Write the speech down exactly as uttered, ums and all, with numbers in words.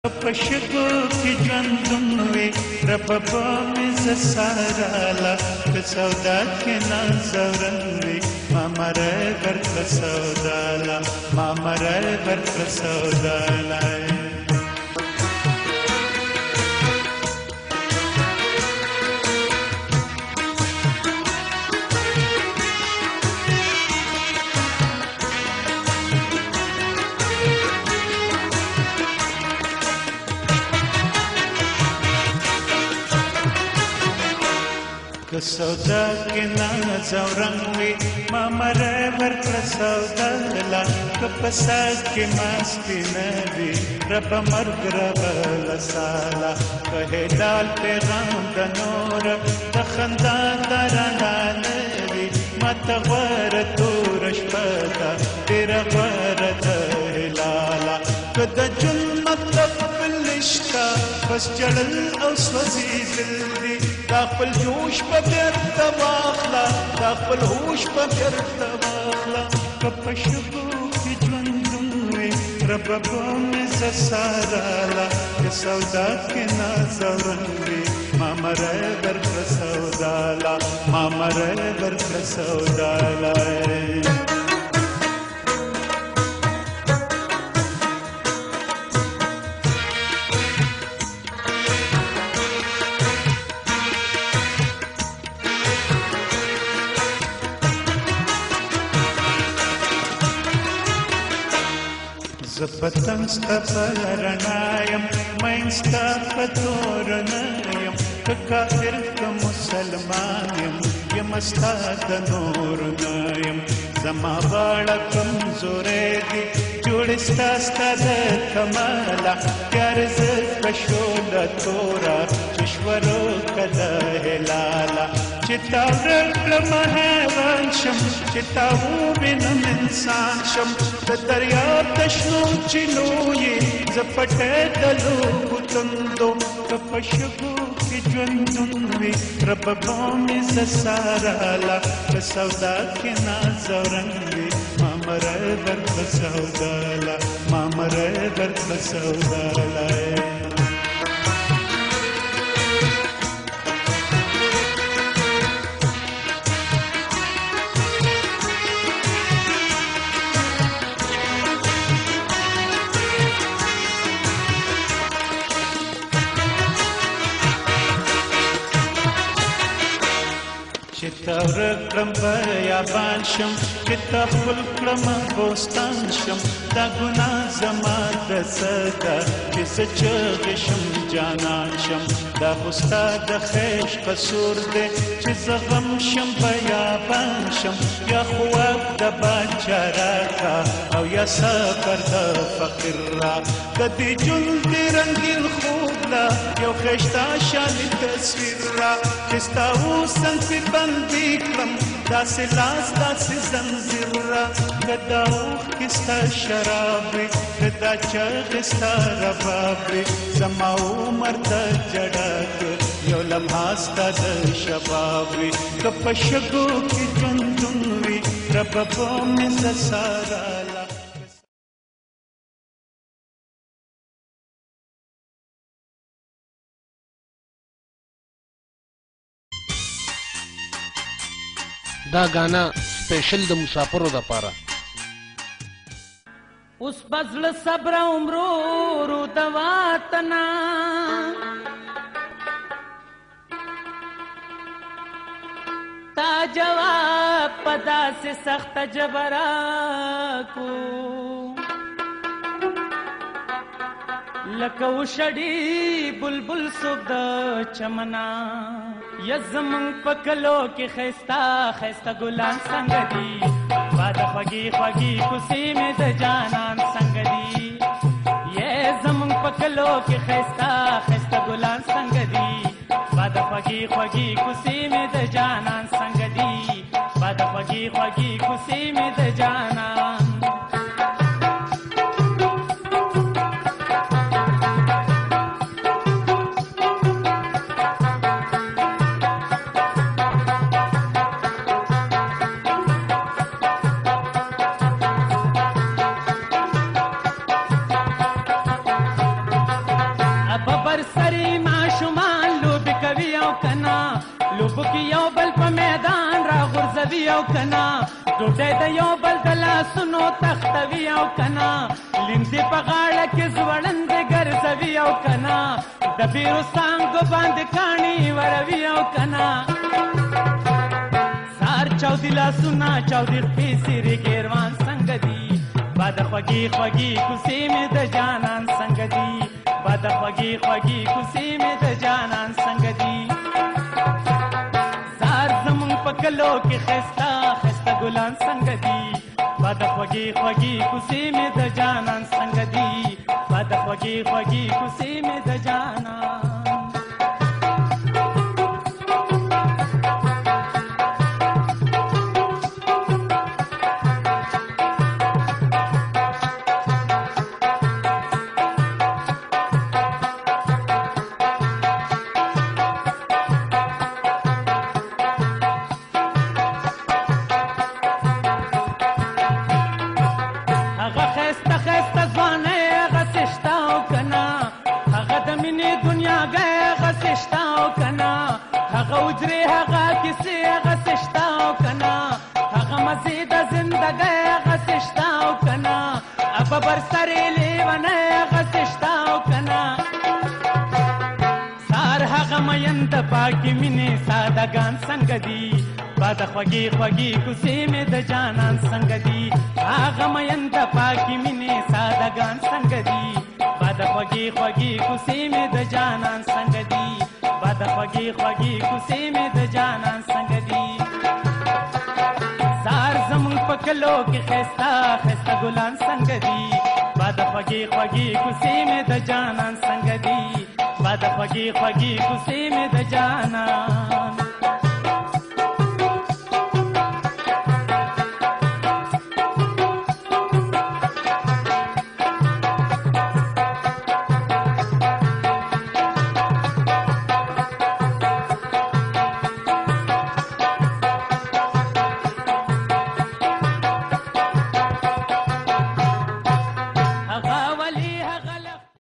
पशुको की ژوندونوي رب پامز سارالا که سودا کې نازورنوي ما مره ورکړه سودالا ما مره ورکړه سودالا که سودا کې ناز او رنګ وي ما مره ورکړه سودالا که په ساز کې مستي نه وي رب مرګ رب لسالا که هلال پیغام د نور د خندا د رڼا نه وي ما ته غوره توره شپه ده ډېره غوره ده هلاله که د ژوند مطلب بل شته بس جړل او سوځېدل دي دا خپل جوش په بیرته واخله دا خپل هوش په بیرته واخله که په شګو کې ژوندون وي رب به مې زه ساراله که سودا کې ناز او رنګ وي ما مره ورکړه سوداله ما مره ورکړه سوداله زپتنګ ستا پرنایم مین ستا پتورنایم که کافر که مسلمان یم یم ستا د نور نایم زما واړه کمزورې دي جوړ ستا ستا د کماله پیار زه کشوله توره چشورو کده هلاله چې تا ورکړم حیوان شم چې تا ووینم انسان شم د دریاب د شنو چینو یې زه پټې د لوبو تندو که په شګو کې ژوندون وي رب به مې زه ساراله په سودا کې ناز او رنګ وي ما مره ورکړه سوداله ما مره ورکړه سوداله چې تا ورکړم بیابان شم چې تا خپل کړم بوستان شم دا ګناه زما د څه ده چې زه چغې شم جانان شم دا خو ستا د خیش قصور دی چې زه غم شم بیابان شم یا خو واک د باچا راکړه او یا صبر د فقیر را د دې ژوند د رنګین خوب لا یو ښایسته شانې تصویر را چې ستا حسن پې بندي کړم داسې لاس داسې زنځیر را که دا اوښکې ستا شراب وي که دا چغې ستا رباب وي زما عمر ته جډه کړ یو لمحه ستا د شباب وي که په شګو کې ژوندون وي رب به مې زه ساراله دا गाना स्पेशल د مسافرو د پاره اوس بزل صبر عمرو رو د وطنا تا جواب پدا سے سخت جبرا کو لکو شړی بلبل صبح د چمنا یزمن پکلو کې خستا خستا ګلان څنګه دي واده خوږی خوږی کوسي مې د جانان څنګه دي یزمن پکلو کې خستا خستا ګلان څنګه دي واده خوږی خوږی کوسي مې د جانان څنګه دي واده خوږی خوږی کوسي مې د جانان لوبو کې یو بل په میدان را غورځوي او کنا ډوډۍ د یو بل د لاسونو تختوي او کنا لیندې په غاړه کې ځوړندې ګرځوي او کنا د بیرو څانګو باندې کاڼي وروي او کنا سار چاودي لاسونه چاودي خپې سیرې ګیروان څنګه دي باد خوږې خوږې کوڅې مې د جانان څنګه دي باد خوږې خوږې کوڅې مې د جانان څنګه دي زار زمونږ په کلو کې ښایسته ښایسته ګلان څنګه دي باد خوږې خوږې کوڅې مې د جانان څنګه دي باد خوږې خوږې کوڅې مې د جانان ببر سری لیونه غسشتاو کنا سار هغه مین د پاکی مینې سادهګان څنګه دي باد خوږې خوږې کوڅې مې د جانان څنګه دي هغه مین د پاکی مینې سادهګان څنګه دي باد خوږې خوږې کوڅې مې د جانان څنګه دي باد خوږې خوږې کوڅې مې د جانان څنګه دي زار زمونږ په کلو کې ښایسته ښایسته ګلان څنګه دي باد خوږې خوږې کوڅې مې د جانان څنګه دي باد خوږې خوږې کوڅې مې د جانان